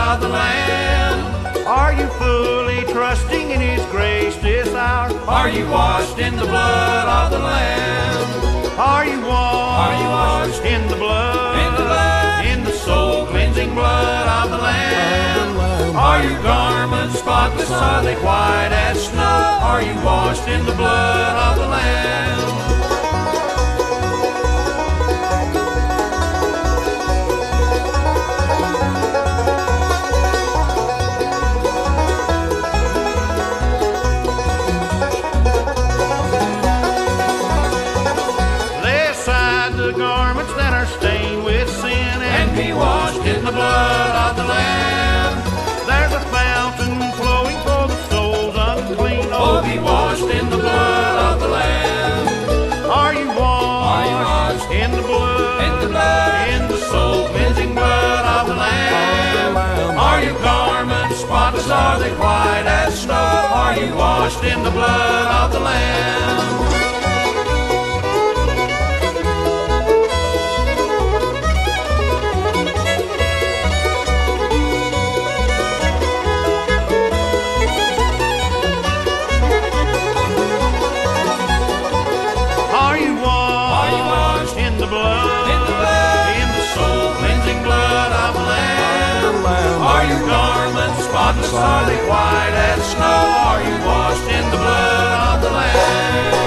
of the Lamb? Are you fully trusting in His grace this hour? Are you washed in the blood of the Lamb? Are you washed in the blood? In the blood, in the soul cleansing blood of the Lamb? Are your garments spotless? Are they white as snow? Are you washed in the blood of the Lamb? Garments that are stained with sin and be washed in the blood of the Lamb. There's a fountain flowing for the souls unclean. Oh, be washed in the blood of the Lamb. Are you washed in the blood? In the blood, in the soul cleansing blood of the Lamb? Are your garments spotless? Are they white as snow? Are you washed in the blood of the Lamb? Spotless are they white as snow? Are you washed in the blood of the Lamb?